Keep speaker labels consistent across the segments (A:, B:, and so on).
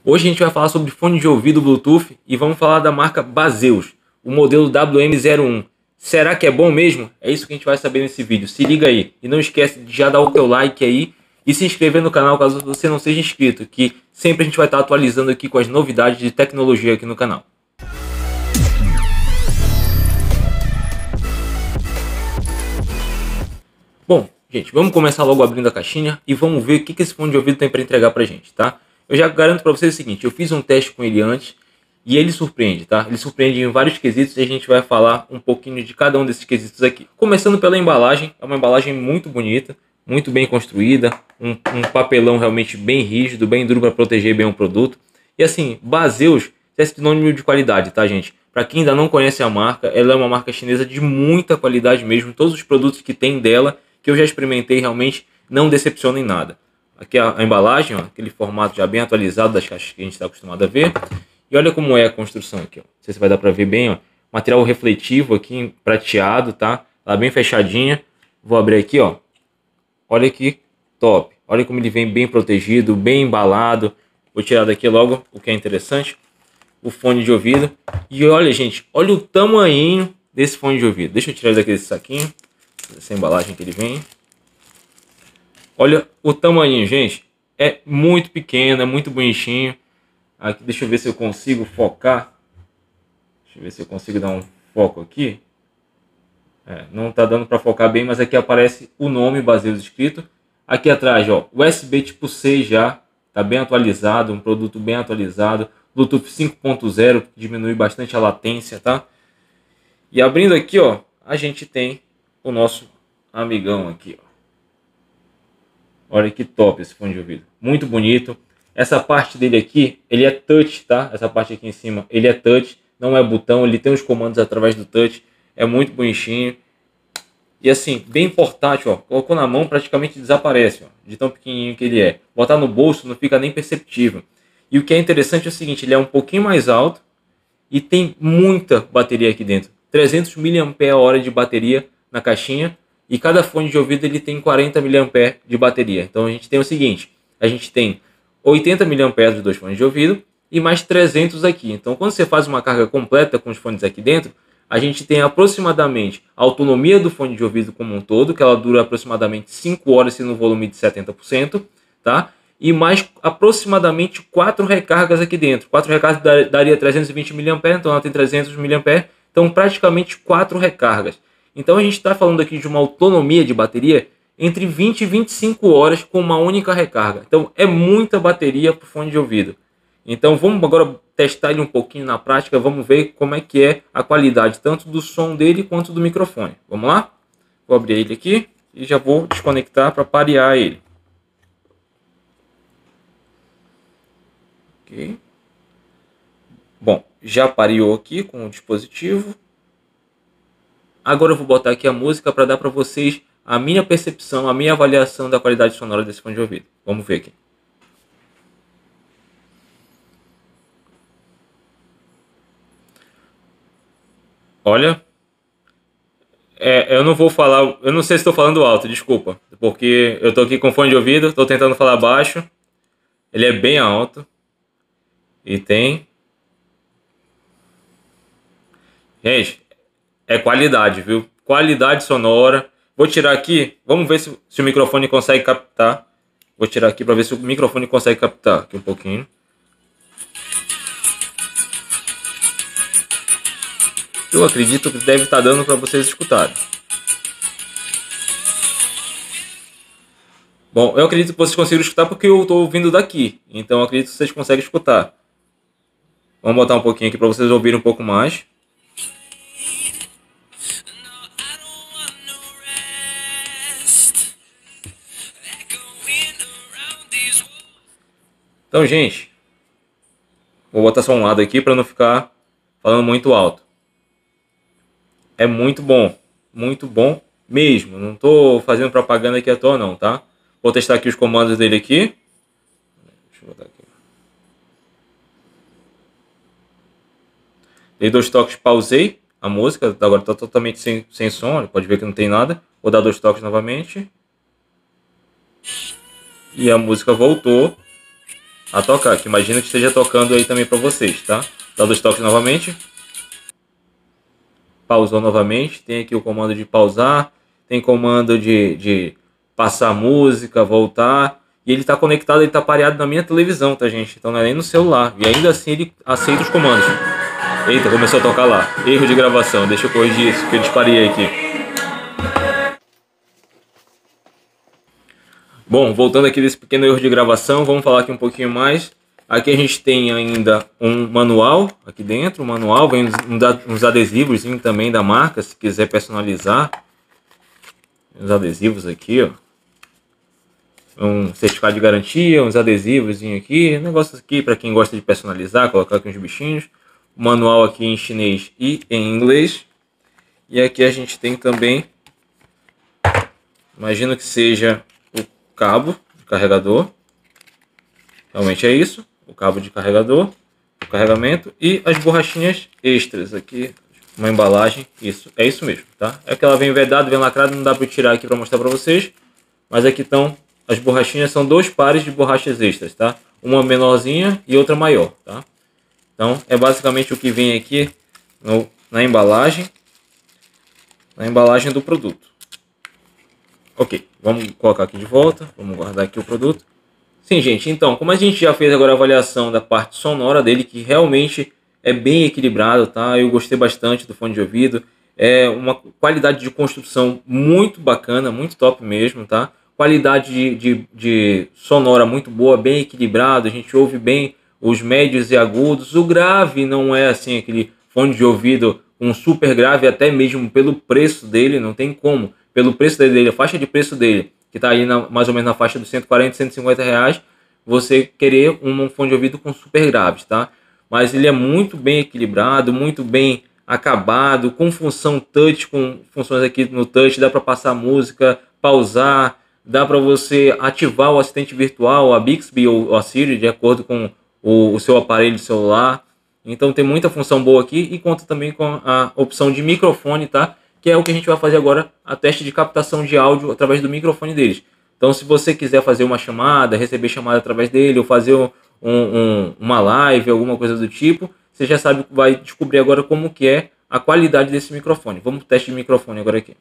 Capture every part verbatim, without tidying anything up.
A: Hoje a gente vai falar sobre fone de ouvido Bluetooth e vamos falar da marca Baseus, o modelo W M zero um. Será que é bom mesmo? É isso que a gente vai saber nesse vídeo. Se liga aí e não esquece de já dar o teu like aí e se inscrever no canal caso você não seja inscrito, que sempre a gente vai estar atualizando aqui com as novidades de tecnologia aqui no canal. Bom, gente, vamos começar logo abrindo a caixinha e vamos ver o que esse fone de ouvido tem para entregar pra gente, tá? Eu já garanto para vocês o seguinte, eu fiz um teste com ele antes e ele surpreende, tá? Ele surpreende em vários quesitos e a gente vai falar um pouquinho de cada um desses quesitos aqui. Começando pela embalagem, é uma embalagem muito bonita, muito bem construída, um, um papelão realmente bem rígido, bem duro para proteger bem o produto. E assim, Baseus é sinônimo de qualidade, tá, gente? Para quem ainda não conhece a marca, ela é uma marca chinesa de muita qualidade mesmo. Todos os produtos que tem dela, que eu já experimentei, realmente não decepcionam em nada. Aqui a, a embalagem, ó, aquele formato já bem atualizado das caixas que a gente está acostumado a ver. E olha como é a construção aqui, ó. Não sei se vai dar para ver bem, ó. Material refletivo aqui, prateado, tá? Ela bem fechadinha. Vou abrir aqui, ó. Olha que top. Olha como ele vem bem protegido, bem embalado. Vou tirar daqui logo o que é interessante. O fone de ouvido. E olha, gente, olha o tamanho desse fone de ouvido. Deixa eu tirar daqui desse saquinho. Essa embalagem que ele vem. Olha o tamanho, gente. É muito pequeno, é muito bonitinho. Aqui, deixa eu ver se eu consigo focar. Deixa eu ver se eu consigo dar um foco aqui. É, não está dando para focar bem, mas aqui aparece o nome Baseus escrito. Aqui atrás, ó, U S B tipo C já. Está bem atualizado, um produto bem atualizado. Bluetooth cinco ponto zero, que diminui bastante a latência, tá? E abrindo aqui, ó, a gente tem o nosso amigão aqui, ó. Olha que top esse fone de ouvido. Muito bonito. Essa parte dele aqui, ele é touch, tá? Essa parte aqui em cima, ele é touch. Não é botão, ele tem os comandos através do touch. É muito bonitinho. E assim, bem portátil, ó. Colocou na mão, praticamente desaparece, ó. De tão pequenininho que ele é. Botar no bolso não fica nem perceptível. E o que é interessante é o seguinte, ele é um pouquinho mais alto e tem muita bateria aqui dentro. trezentos miliampères-hora de bateria na caixinha. E cada fone de ouvido ele tem quarenta miliampères de bateria. Então a gente tem o seguinte, a gente tem oitenta miliampères dos dois fones de ouvido e mais trezentos aqui. Então quando você faz uma carga completa com os fones aqui dentro, a gente tem aproximadamente a autonomia do fone de ouvido como um todo, que ela dura aproximadamente cinco horas se no volume de setenta por cento, tá? E mais aproximadamente quatro recargas aqui dentro. quatro recargas daria trezentos e vinte miliampères, então ela tem trezentos miliampères, então praticamente quatro recargas. Então a gente está falando aqui de uma autonomia de bateria entre vinte e vinte e cinco horas com uma única recarga. Então é muita bateria para o fone de ouvido. Então vamos agora testar ele um pouquinho na prática, vamos ver como é que é a qualidade tanto do som dele quanto do microfone. Vamos lá? Vou abrir ele aqui e já vou desconectar para parear ele. Ok. Bom, já pareou aqui com o dispositivo. Agora eu vou botar aqui a música para dar para vocês a minha percepção, a minha avaliação da qualidade sonora desse fone de ouvido. Vamos ver aqui. Olha, é, eu não vou falar, eu não sei se estou falando alto, desculpa, porque eu estou aqui com fone de ouvido, estou tentando falar baixo, ele é bem alto e tem... Gente, é qualidade, viu? Qualidade sonora. Vou tirar aqui, vamos ver se, se o microfone consegue captar. Vou tirar aqui para ver se o microfone consegue captar aqui um pouquinho. Eu acredito que deve estar dando para vocês escutarem. Bom, eu acredito que vocês conseguiram escutar porque eu estou ouvindo daqui. Então eu acredito que vocês conseguem escutar. Vamos botar um pouquinho aqui para vocês ouvirem um pouco mais. Então, gente, vou botar só um lado aqui para não ficar falando muito alto. É muito bom, muito bom mesmo. Não estou fazendo propaganda aqui à toa não, tá? Vou testar aqui os comandos dele aqui. Deixa eu botar aqui. Dei dois toques, pausei a música. Agora está totalmente sem, sem som, pode ver que não tem nada. Vou dar dois toques novamente. E a música voltou. a tocar, que imagino que esteja tocando aí também para vocês, tá? Dá dois toques novamente. Pausou novamente. Tem aqui o comando de pausar. Tem comando de, de passar música, voltar. E ele está conectado, ele está pareado na minha televisão, tá, gente? Então não é nem no celular. E ainda assim ele aceita os comandos. Eita, começou a tocar lá. Erro de gravação. Deixa eu corrigir isso, que eu disparei aqui. Bom, voltando aqui desse pequeno erro de gravação, vamos falar aqui um pouquinho mais. Aqui a gente tem ainda um manual aqui dentro, um manual, vem uns adesivos também da marca, se quiser personalizar. Uns adesivos aqui, ó. Um certificado de garantia, uns adesivos aqui, negócios aqui para quem gosta de personalizar, colocar aqui uns bichinhos. O manual aqui em chinês e em inglês. E aqui a gente tem também, imagino que seja o cabo de carregador. Realmente é isso. O cabo de carregador, o carregamento e as borrachinhas extras aqui, uma embalagem, isso, é isso mesmo, tá? É que ela vem vedada, vem lacrada, não dá para eu tirar aqui para mostrar para vocês, mas aqui estão as borrachinhas, são dois pares de borrachas extras, tá? Uma menorzinha e outra maior, tá? Então é basicamente o que vem aqui no, na embalagem, na embalagem do produto. Ok, vamos colocar aqui de volta, vamos guardar aqui o produto. Sim, gente, então, como a gente já fez agora a avaliação da parte sonora dele, que realmente é bem equilibrado, tá? Eu gostei bastante do fone de ouvido. É uma qualidade de construção muito bacana, muito top mesmo, tá? Qualidade de, de, de sonora muito boa, bem equilibrado. A gente ouve bem os médios e agudos. O grave não é assim aquele fone de ouvido com super grave, até mesmo pelo preço dele, não tem como. Pelo preço dele, a faixa de preço dele, que está aí na, mais ou menos na faixa dos cento e quarenta, cento e cinquenta reais, você querer um fone de ouvido com super graves, tá? Mas ele é muito bem equilibrado, muito bem acabado, com função touch, com funções aqui no touch, dá para passar música, pausar, dá para você ativar o assistente virtual, a Bixby ou a Siri, de acordo com o, o seu aparelho celular. Então tem muita função boa aqui e conta também com a opção de microfone, tá? Que é o que a gente vai fazer agora, a teste de captação de áudio através do microfone deles. Então, se você quiser fazer uma chamada, receber chamada através dele, ou fazer um, um, uma live, alguma coisa do tipo, você já sabe, vai descobrir agora como que é a qualidade desse microfone. Vamos pro teste de microfone agora aqui.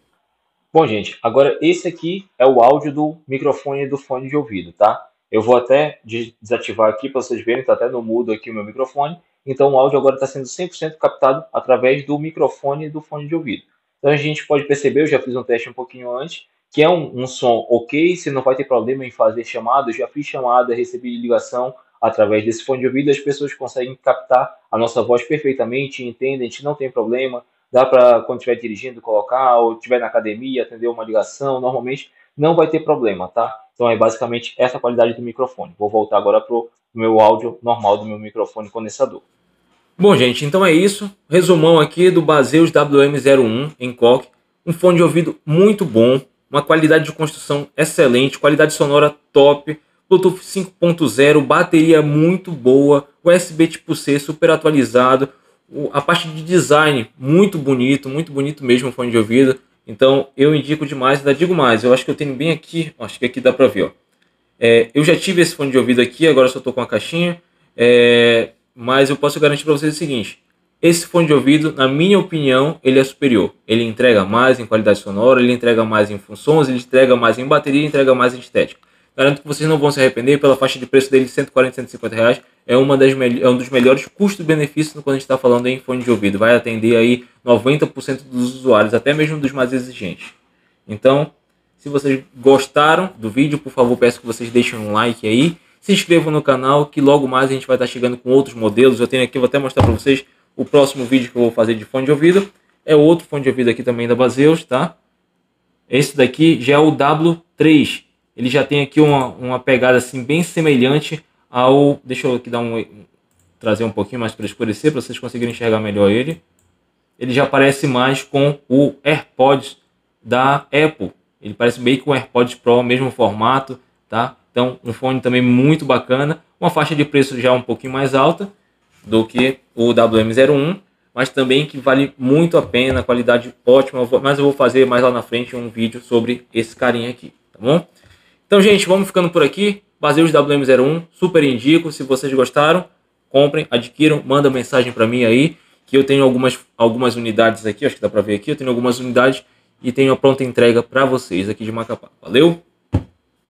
A: Bom, gente, agora esse aqui é o áudio do microfone do fone de ouvido, tá? Eu vou até desativar aqui para vocês verem, tá até no mudo aqui o meu microfone. Então, o áudio agora está sendo cem por cento captado através do microfone do fone de ouvido. Então a gente pode perceber, eu já fiz um teste um pouquinho antes, que é um, um som ok, você não vai ter problema em fazer chamada, eu já fiz chamada, recebi ligação através desse fone de ouvido, as pessoas conseguem captar a nossa voz perfeitamente, entendem, a gente não tem problema, dá para quando estiver dirigindo colocar, ou estiver na academia, atender uma ligação, normalmente não vai ter problema, tá? Então é basicamente essa qualidade do microfone. Vou voltar agora para o meu áudio normal do meu microfone condensador. Bom, gente, então é isso. Resumão aqui do Baseus W M zero um em Coque. Um fone de ouvido muito bom, uma qualidade de construção excelente, qualidade sonora top, Bluetooth cinco ponto zero, bateria muito boa, U S B tipo C super atualizado, a parte de design muito bonito, muito bonito mesmo o fone de ouvido. Então eu indico demais, ainda digo mais, eu acho que eu tenho bem aqui, acho que aqui dá pra ver, ó. É, eu já tive esse fone de ouvido aqui, agora só tô com a caixinha, é, mas eu posso garantir para vocês o seguinte: esse fone de ouvido, na minha opinião, ele é superior. Ele entrega mais em qualidade sonora, ele entrega mais em funções, ele entrega mais em bateria, ele entrega mais em estética. Garanto que vocês não vão se arrepender, pela faixa de preço dele de cento e quarenta, cento e cinquenta reais. É, uma das é um dos melhores custo-benefício quando a gente está falando em fone de ouvido. Vai atender aí noventa por cento dos usuários, até mesmo dos mais exigentes. Então, se vocês gostaram do vídeo, por favor, peço que vocês deixem um like aí. Se inscrevam no canal, que logo mais a gente vai estar chegando com outros modelos. Eu tenho aqui, vou até mostrar para vocês o próximo vídeo que eu vou fazer de fone de ouvido. É outro fone de ouvido aqui também da Baseus, tá? Esse daqui já é o W três. Ele já tem aqui uma, uma pegada assim bem semelhante ao... Deixa eu aqui dar um, trazer um pouquinho mais para escurecer, para vocês conseguirem enxergar melhor ele. Ele já parece mais com o AirPods da Apple. Ele parece bem com o AirPods Pro, mesmo formato, tá? Então, um fone também muito bacana. Uma faixa de preço já um pouquinho mais alta do que o W M zero um, mas também que vale muito a pena, qualidade ótima. Mas eu vou fazer mais lá na frente um vídeo sobre esse carinha aqui, tá bom? Então, gente, vamos ficando por aqui. Baseus W M zero um, super indico. Se vocês gostaram, comprem, adquiram, manda mensagem para mim aí, que eu tenho algumas, algumas unidades aqui, acho que dá para ver aqui, eu tenho algumas unidades e tenho a pronta entrega para vocês aqui de Macapá. Valeu?